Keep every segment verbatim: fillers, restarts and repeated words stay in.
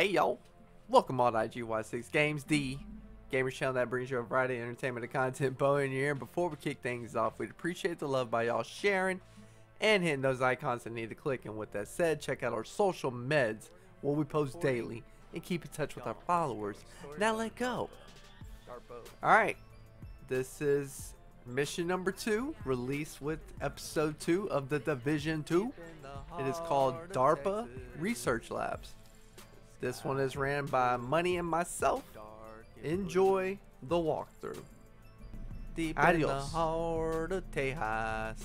Hey y'all, welcome on I G Y six Games, the gamers channel that brings you a variety of entertainment and content bow in your ear. And before we kick things off, we'd appreciate the love by y'all sharing and hitting those icons that need to click. And with that said, check out our social meds where we post daily and keep in touch with our followers. Now let go. Alright, this is mission number two, released with episode two of the Division two. It is called DARPA Research Labs. This one is ran by Money and myself. Enjoy the walkthrough. Deep Adios. In the heart of Tejas.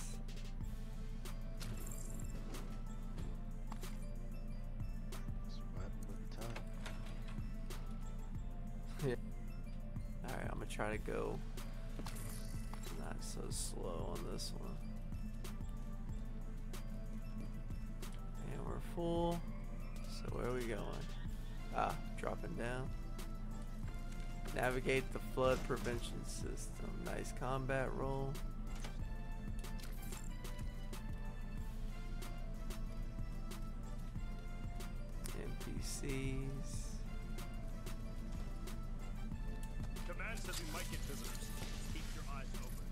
Yeah. Alright, I'm gonna try to go not so slow on this one. And we're full. So where are we going? Ah, dropping down. Navigate the flood prevention system. Nice combat roll. N P Cs. Command says we might get visitors. Keep your eyes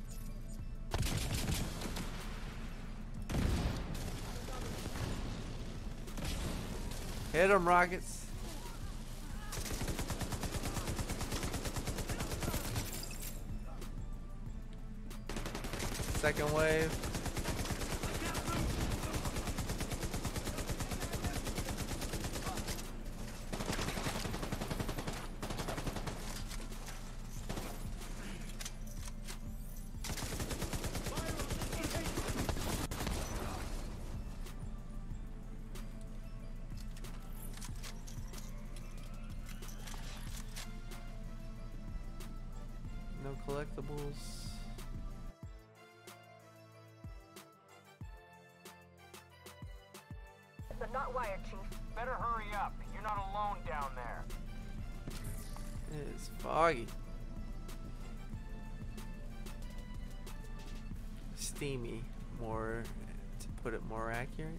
open. Hit them, rockets. Second wave. No collectibles. But not wired, Chief. Better hurry up. You're not alone down there. It is foggy. Steamy, more to put it more accurate.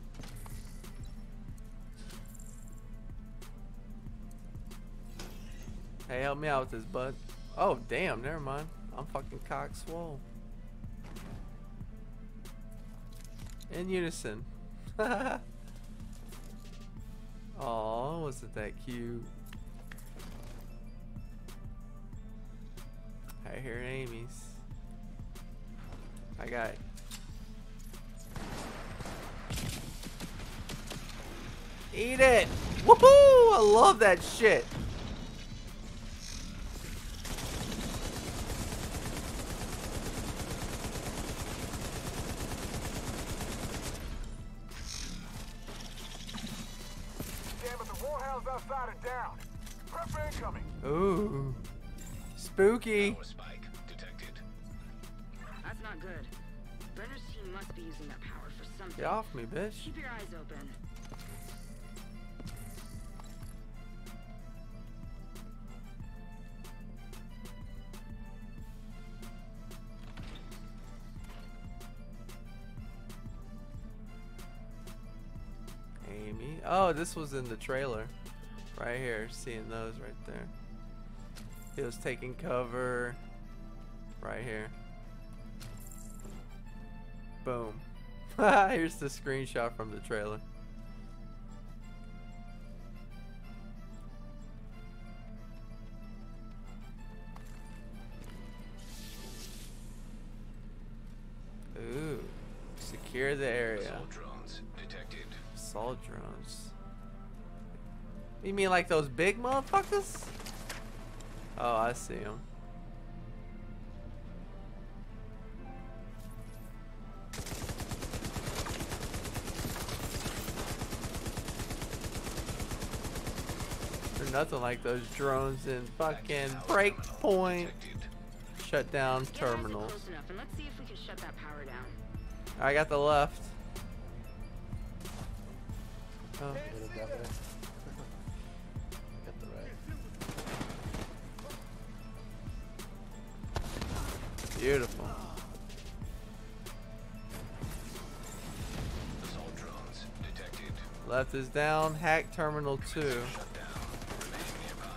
Hey, help me out with this, bud. Oh, damn, never mind. I'm fucking cock swole. In unison. Oh, wasn't that cute? I hear Amy's. I got it. Eat it! Woohoo! I love that shit. Outside and down. Prep for incoming. Ooh. Spooky. Power spike detected. That's not good. Brenner's team must be using that power for something. Get off me, bitch. Keep your eyes open. Amy. Oh, this was in the trailer. Right here. Seeing those right there. He was taking cover. Right here. Boom. Here's the screenshot from the trailer. Ooh. Secure the area. Assault drones detected. Assault drones. You mean like those big motherfuckers? Oh, I see them. They're nothing like those drones in fucking Breakpoint. Shut down terminals. Close enough, and let's see if we can shut that power down. I got the left. Oh. Beautiful. Assault drones detected. Left is down. Hack terminal two. Shut down.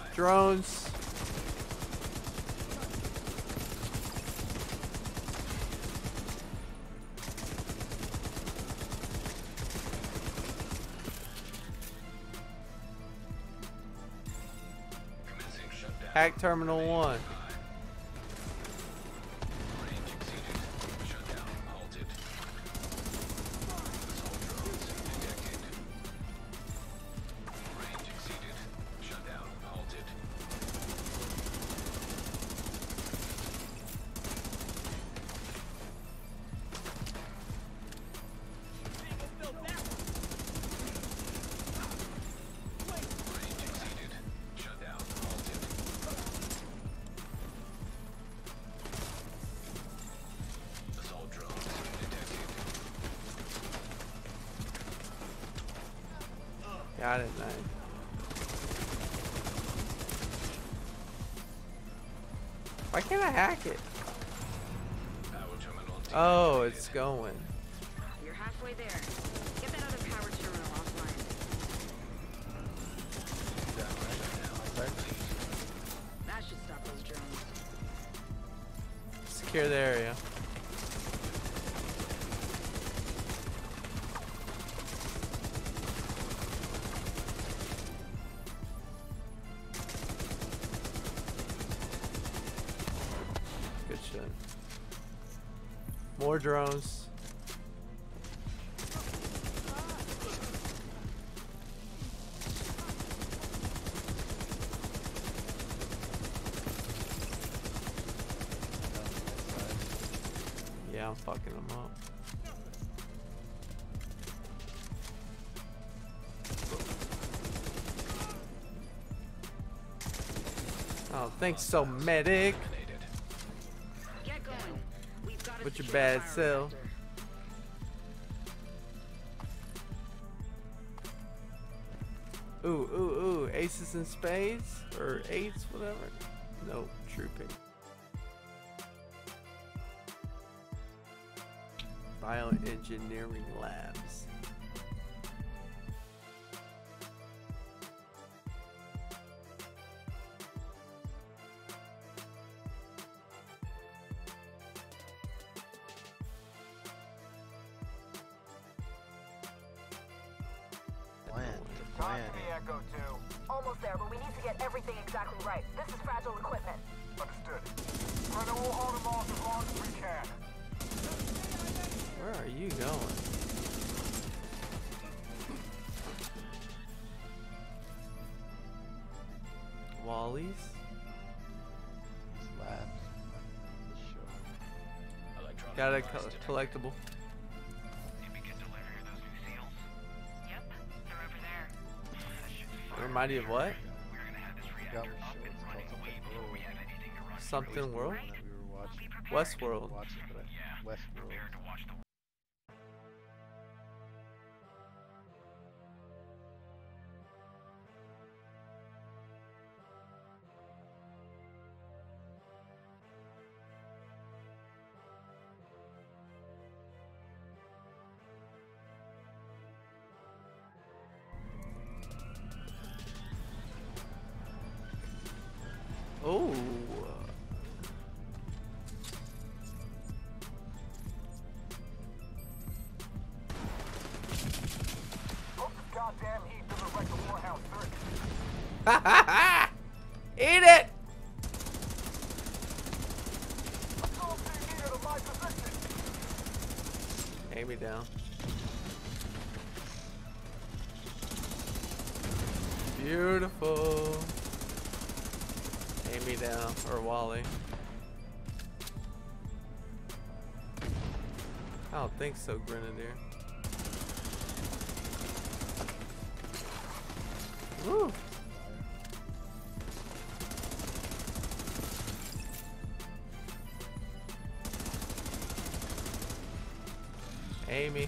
Drones. Hack Terminal one. Got it, nice. Why can't I hack it? Oh, it's going. You're halfway there. Get that other power terminal offline. That should stop those drones. Secure the area. Good shit. More drones. Yeah, I'm fucking them up. Oh, thanks so, medic. Get going. We've got to With your secure bad the self. PowerDirector. Ooh, ooh, ooh. Aces and spades? Or eights, whatever. No, true pick. Bioengineering Labs. Plan. The Talk plan. to me, Echo two. Almost there, but we need to get everything exactly right. This is fragile equipment. Understood. Brother, we'll hold them off as long as we can. Where are you going? Wally's? Labs. Sure. Got a co collectible. Did we get delivery of those new seals? Yep, they're over there. That should be fine. Remind you of what? We're gonna have this Got reactor one up show. and It's called running way something before we World. have anything to run. Something world? That we were watching. Westworld. Watching, but I, Yeah. Westworld. Prepared to watch the Oh. Hope this goddamn heat doesn't wreck the warehouse circuit. Eat it! I'm still seeing needed of my position. Aim me down. Beautiful. Aim me down, or Wally. I don't think so, Grenadier. Woo! Amy.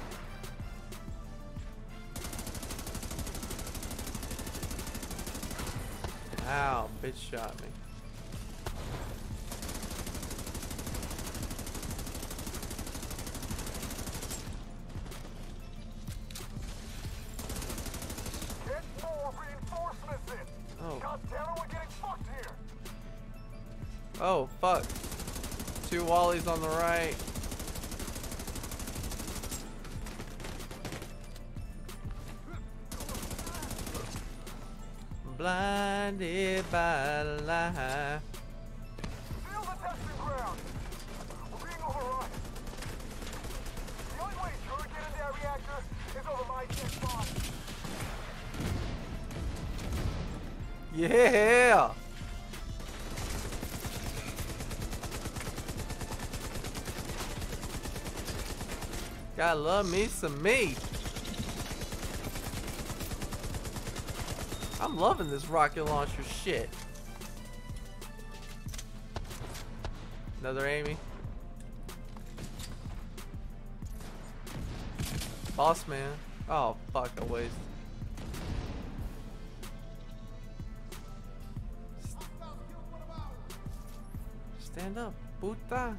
Ow, bitch shot me. Get more reinforcements in. Oh. God damn it, Oh, fuck. Two Wallies on the right. Blinded by the light. Feel the testing ground. We're being overrun. The only way to get into that reactor is over my dead spot. Yeah! Gotta love me some meat. I'm loving this rocket launcher shit. Another Amy. Boss man. Oh fuck, I waste. Stand up, puta.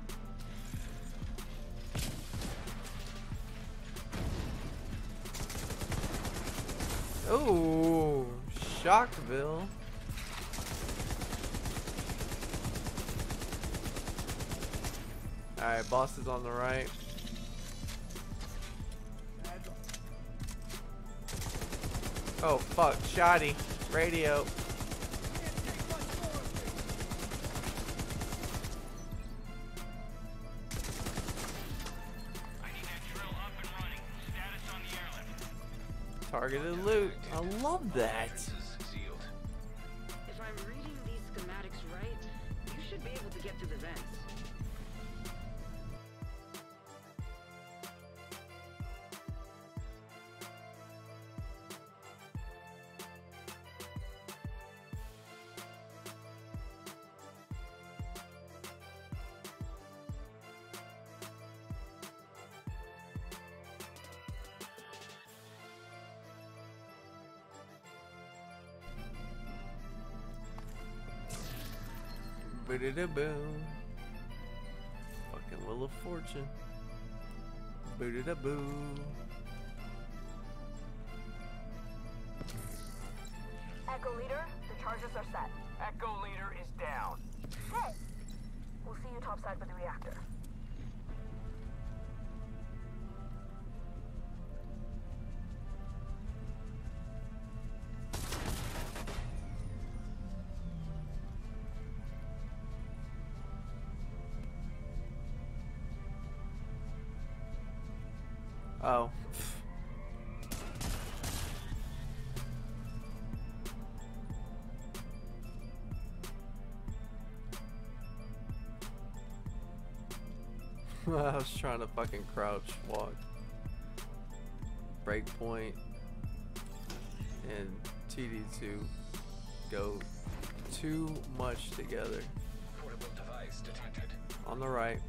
Ooh, Shockville. Alright, boss is on the right. Oh fuck, shoddy. Radio. Targeted loot. I love that. If I'm reading these schematics right, you should be able to get through the vents. Boo-da-da-boom. Fucking Wheel of Fortune. Boo-da-da-boo. Echo Leader, the charges are set. Echo Leader is down. Shit! We'll see you topside with the reactor. Oh. I was trying to fucking crouch walk. Breakpoint and T D two go too much together. Portable device detected. On the right.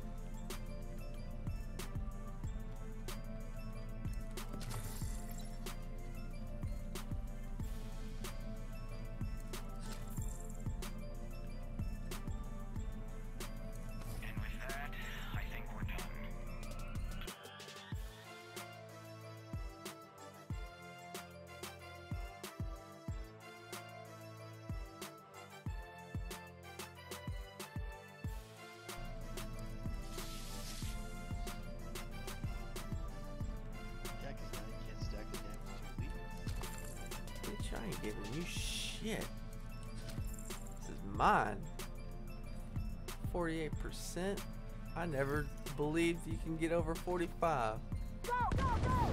I ain't giving you shit. This is mine. forty-eight percent. I never believed you can get over forty-five. Go, go, go!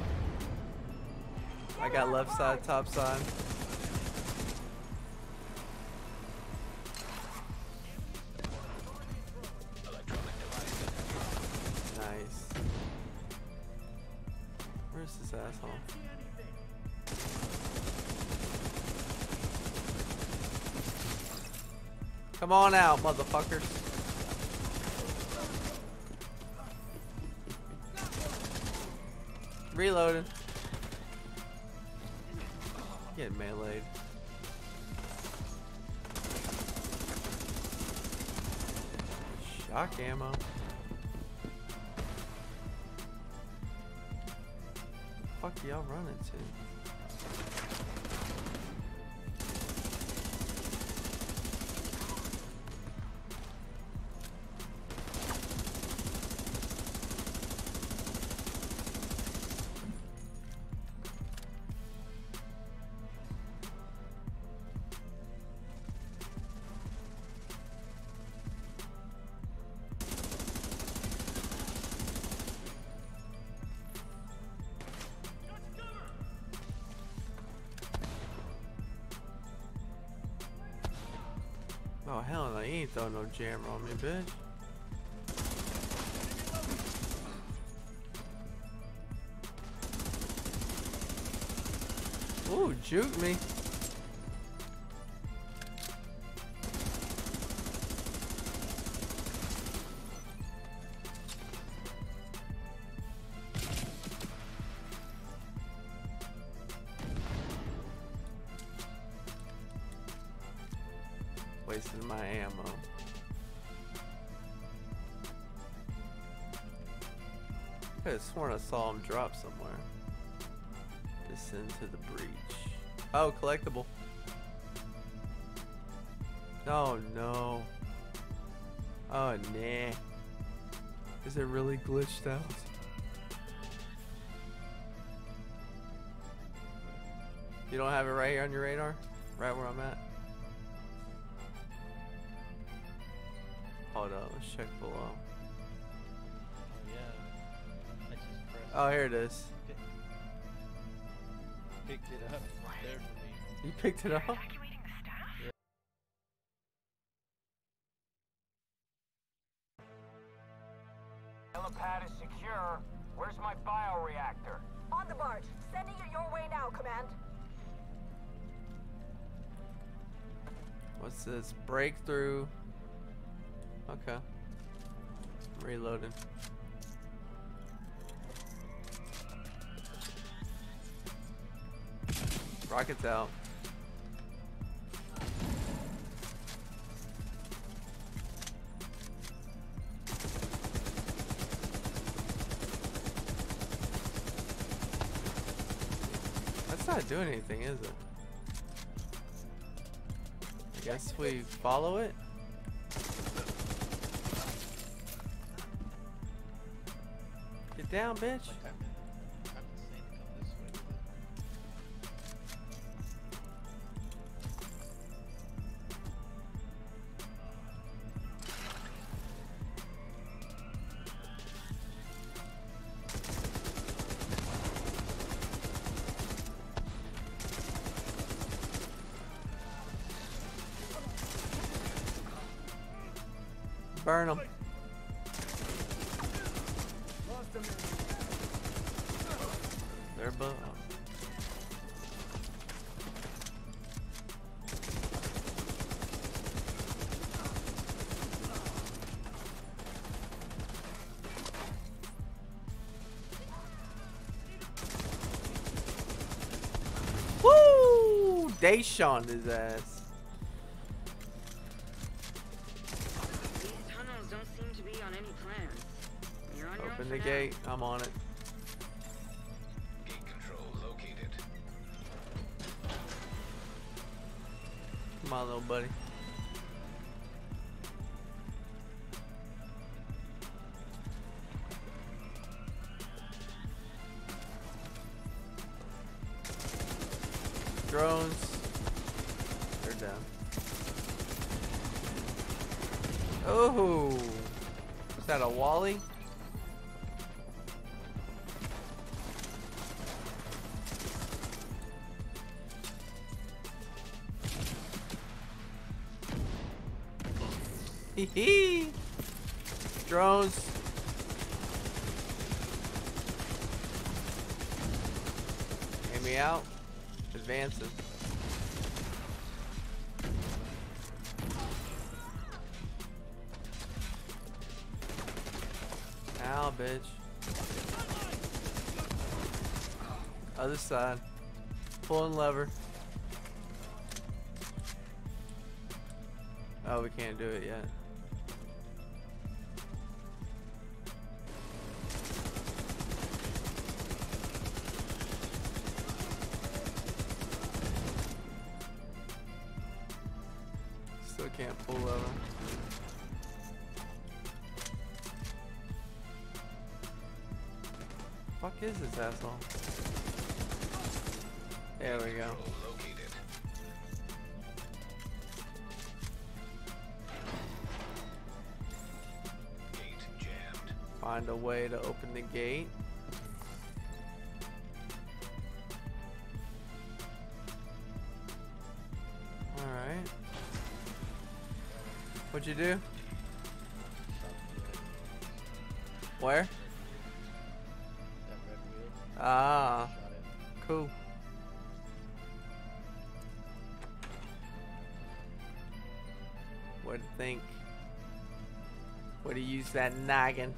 I got left side, top side. Nice. Where's this asshole? Come on out, motherfuckers. Reloading. Get meleeed. Shock ammo. The fuck y'all running to? Oh hell no, you ain't throwing no jammer on me, bitch. Ooh, juke me. Wasting my ammo. I could have sworn I saw him drop somewhere. Descend to the breach. Oh, collectible. Oh no. Oh nah. Is it really glitched out? You don't have it right here on your radar? Right where I'm at? Hold on, let's check below. Oh yeah. I just pressed. Oh, here it is. Picked it up. It's there for me. You picked it up? Evacuating the staff? Helipad is secure. Where's my bioreactor? On the barge. Sending it your way now, Command. What's this? Breakthrough. Okay. Reloading. Rockets out. That's not doing anything, is it? I guess we follow it. Get down, bitch. Burn them. They're both. Woo! They shone his ass. These tunnels don't seem to be on any plans. You're on your own Open for the now. gate. I'm on it. Gate control located. Come on, little buddy. Drones. They're down. Oh, is that a Wally? Hee hee. Drones. Aim me out. Advancing. Ow, bitch. Other side. Pulling lever. Oh, we can't do it yet. Still can't pull lever. Fuck is this asshole? There we go. Control located. Gate jammed. Find a way to open the gate. Alright. What'd you do? Where? That red wheel. Ah, Shot it. cool. What do you think? What do you use that noggin?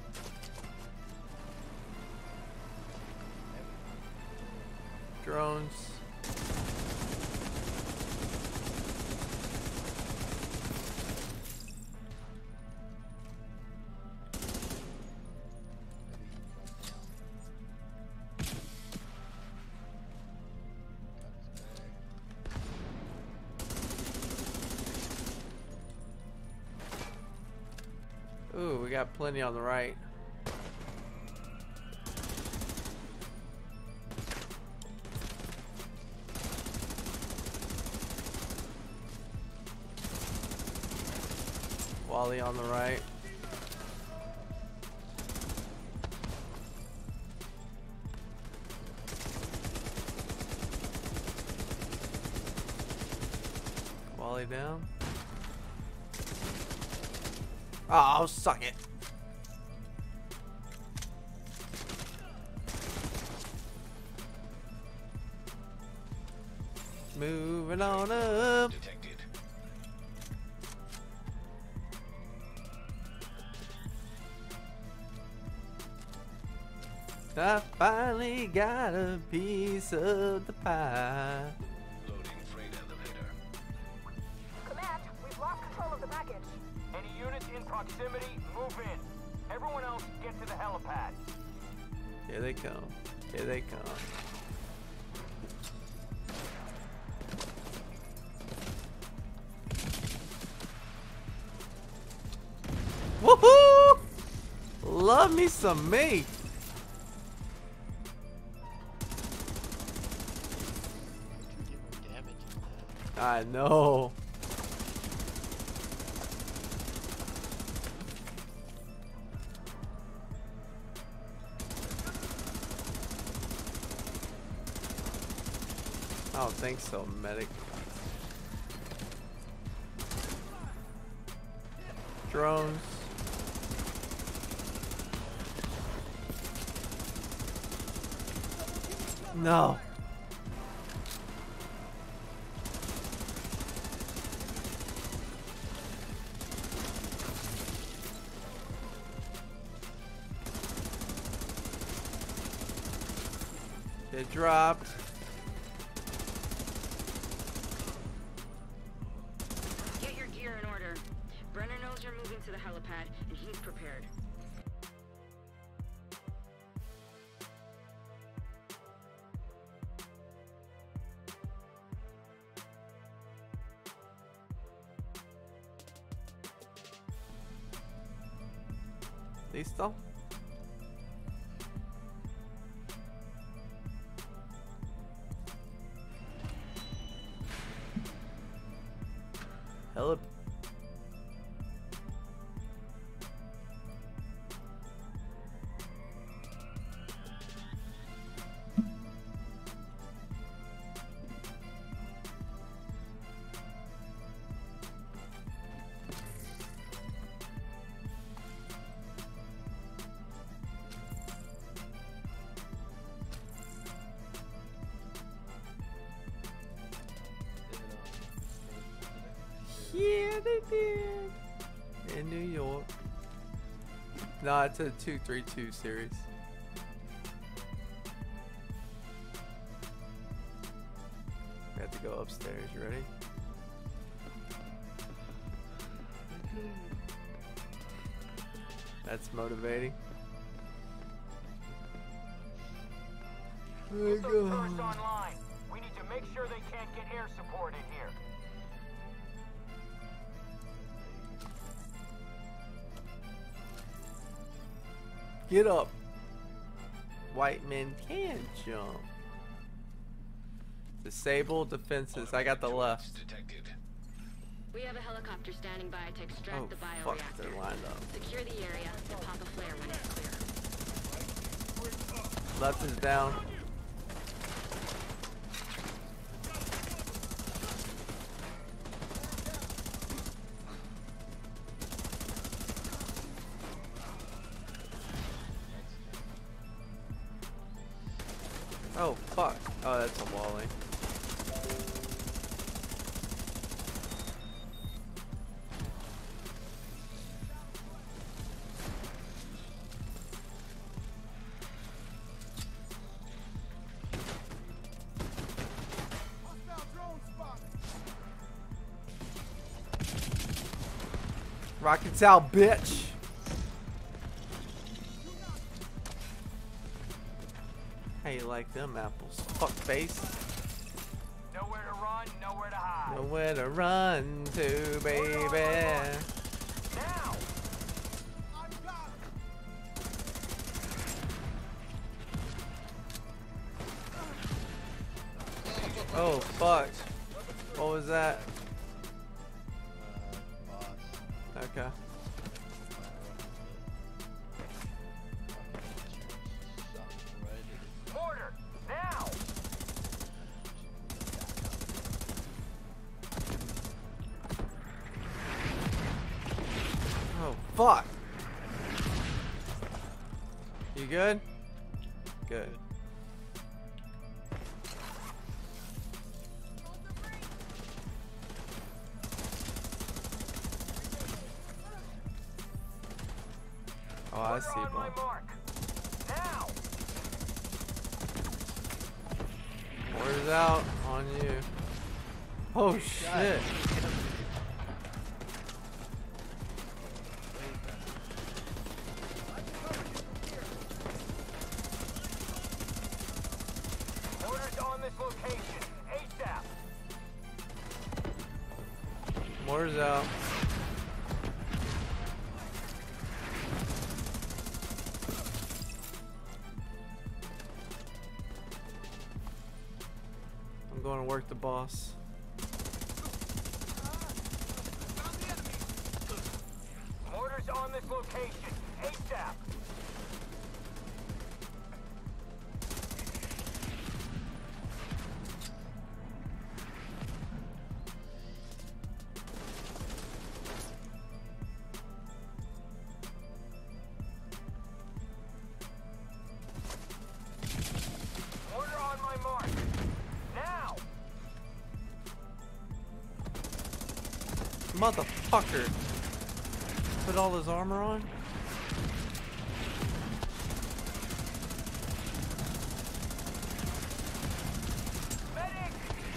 Drones. Ooh, we got plenty on the right. Wally on the right. Wally down. Oh, suck it. Moving on up. Detected. I finally got a piece of the pie. Loading freight elevator. Command, we've lost control of the package. Any units in proximity, move in. Everyone else, get to the helipad. Here they come. Here they come. Woohoo! Love me some meat. You get more damage in that. I know. I don't think so, medic. Drones. No. It dropped. Get your gear in order. Brenner knows you're moving to the helipad, and he's prepared. Listo. Hella. Yeah, they did. In New York. No, it's a two three two series. We have to go upstairs. You ready? That's motivating. There we Get those go. turrets online. We need to make sure they can't get air support in here. Get up. White men can jump. Disable defenses. I got the left. Detected. We have a helicopter standing by to extract Oh, the fuck. They're bioreactor. lined up. Secure the area and pop a flare when it's clear. Left is down. Oh fuck. Oh, that's a Wally. Rockets out, bitch. How you like them apples? Fuck face. Nowhere to run, nowhere to hide. Nowhere to run to, baby. Now! Oh fuck. What was that? Uh, boss. Okay. Mortar! Now! Oh fuck. You good? Good. Oh, I Mortar see, on bro. my mark. Now! Orders out on you. Oh shit. Mortar's on this location. ASAP! Orders out. I'm going to work the boss. Mortar's on this location. ASAP! Mortar on my mark. Now! Motherfucker. Put all his armor on? Medic!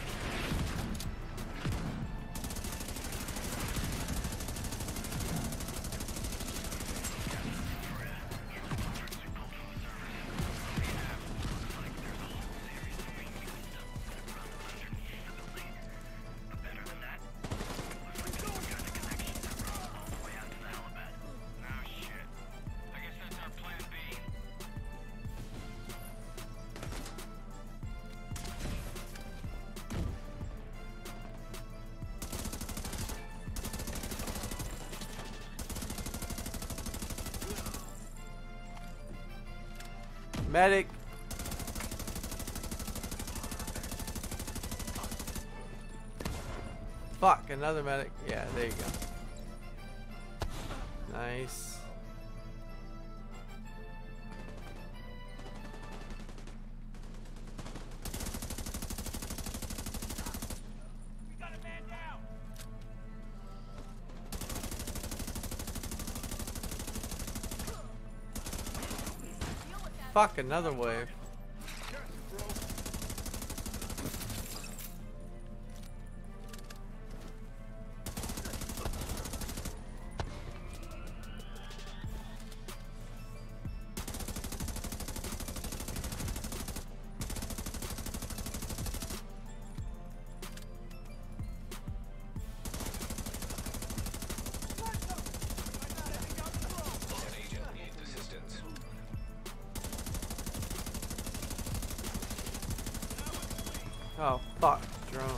Medic. Fuck, another medic. Yeah, there you go. Nice. We got a man down! Fuck, another wave. An agent needs assistance. Oh, fuck. Drones.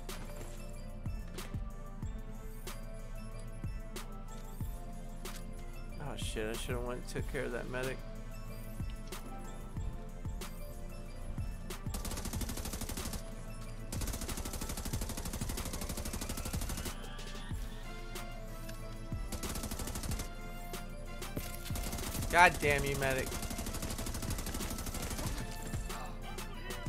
Oh shit, I should have went and took care of that medic. God damn you, medic.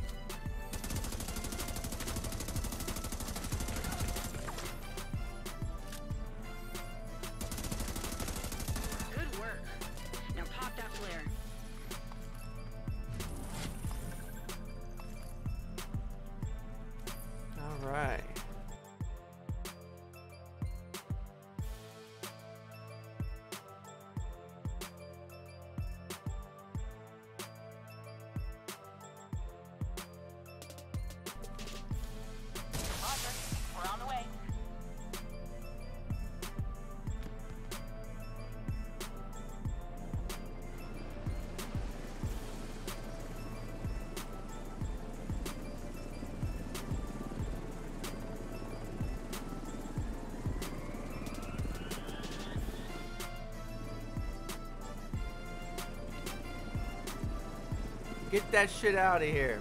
Get that shit out of here.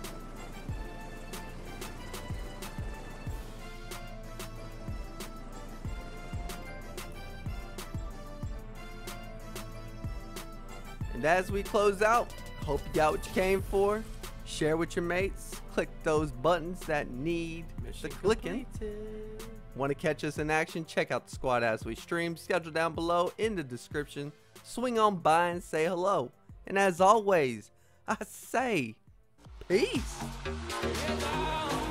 And as we close out, hope you got what you came for. Share with your mates. Click those buttons that need the clicking. Want to catch us in action? Check out the squad as we stream. Schedule down below in the description. Swing on by and say hello. And as always, I say peace.